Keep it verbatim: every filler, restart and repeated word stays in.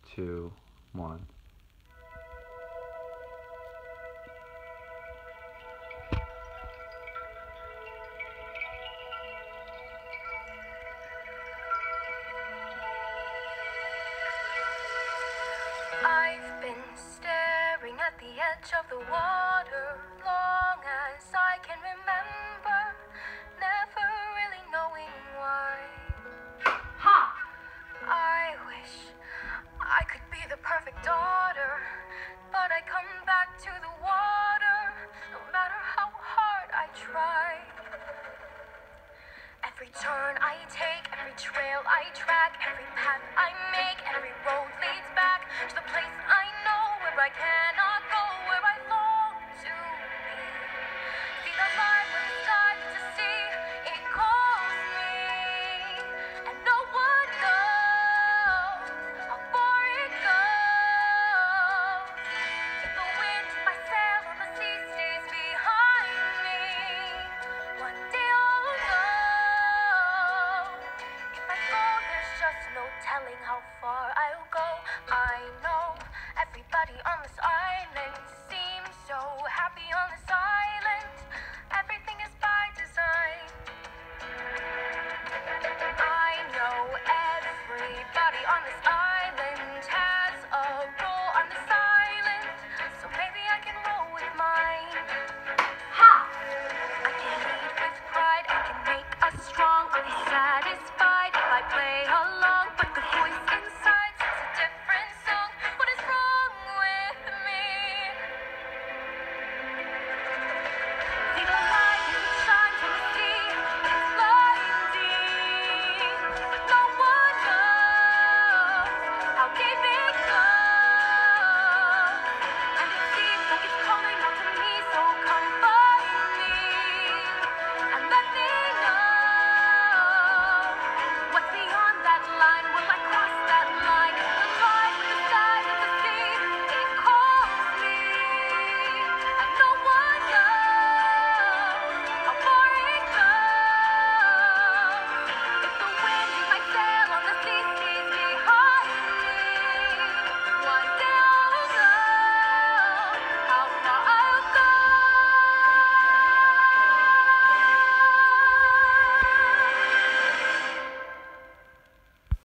two, one. I've been staring at the edge of the water long as I can remember, never really knowing why. Ha! I wish I could be the perfect daughter, but I come back to the water no matter how hard I try. Every turn I take, every trail I track, every path I make, every road leads back to the place I know where I cannot go, where I long to be. See the line where the sky meets the sea, it calls me, and no one knows how far it goes. If the wind in my sail on the sea stays behind me, one day I'll know. If I go, there's just no telling how far I'll go. I know everybody on this island seems so happy on this island.